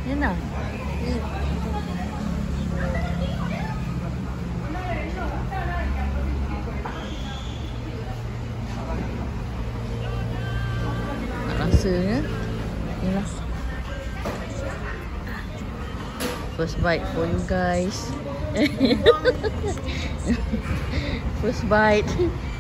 Enak. Rasanya inilah first bite for you guys. First bite.